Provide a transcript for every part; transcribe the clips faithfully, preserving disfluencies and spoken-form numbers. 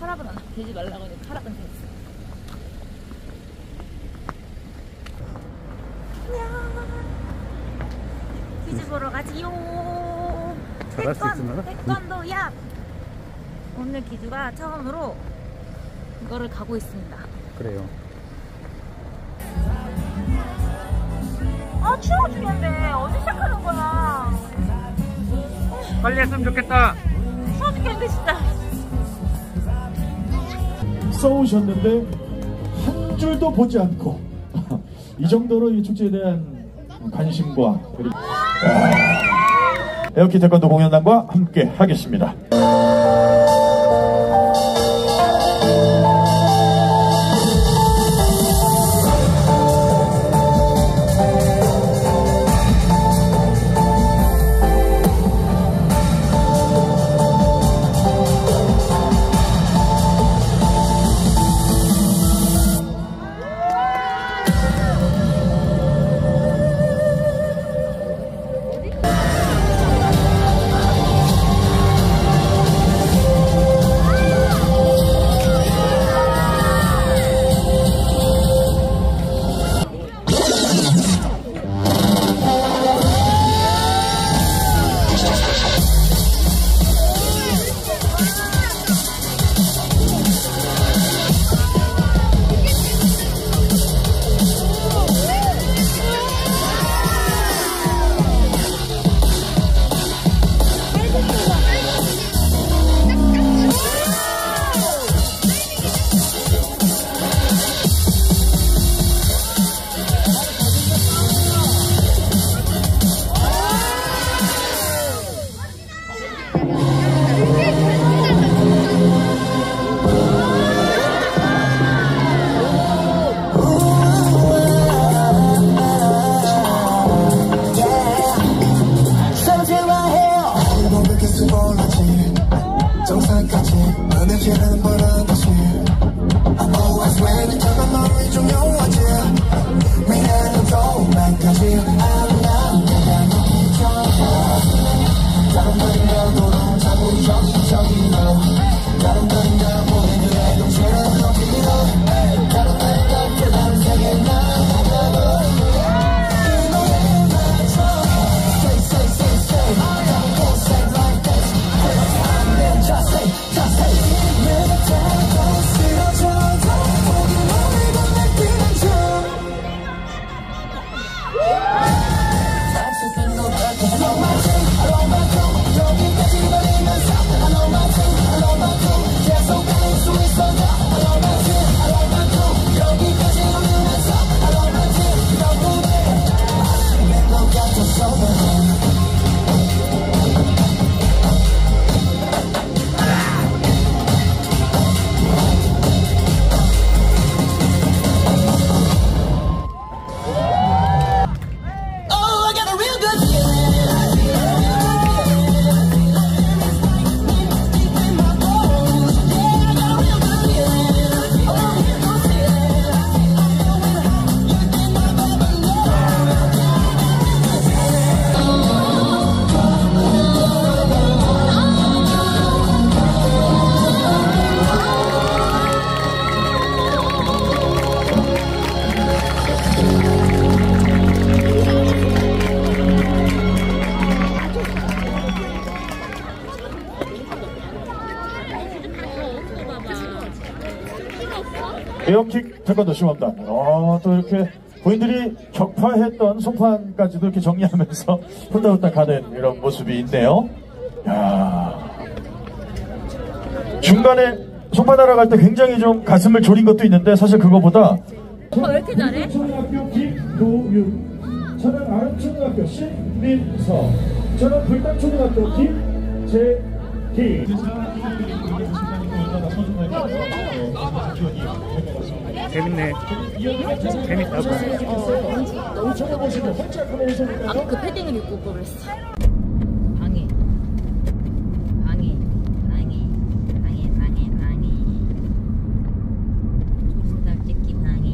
카라반 안 되지 말라고 해서 카라반 됐어. 안녕. 퀴즈 보러 가지요. 잘할 수 있으나? 태권도 야. 오늘 기주가 처음으로 이거를 가고 있습니다. 그래요. 아 추워 죽겠네. 언제 시작하는 거야? 빨리 했으면 좋겠다. 추워 죽겠는데 진짜. 써오셨는데 한 줄도 보지 않고 이 정도로 이 축제에 대한 관심과 그리고 에어키 태권도 공연단과 함께 하겠습니다. 에어킥 태권도 시범단. 어, 또 이렇게 부인들이 격파했던 송판까지도 이렇게 정리하면서 후다후다 가는 이런 모습이 있네요. 야, 중간에 송판 하러 갈 때 굉장히 좀 가슴을 졸인 것도 있는데 사실 그거보다 오빠 왜 이렇게 잘해? 초등학교 김도윤, 저는 아름초등학교 신민서, 저는 불당초등학교 김재기. 재밌네. 재밌다고. 아까 그 패딩을 입고 오고 그랬어. 방해. 방해. 방해. 방해. 방해. 방해. 조수달 찍기 방해.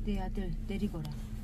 내 아들 내리거라.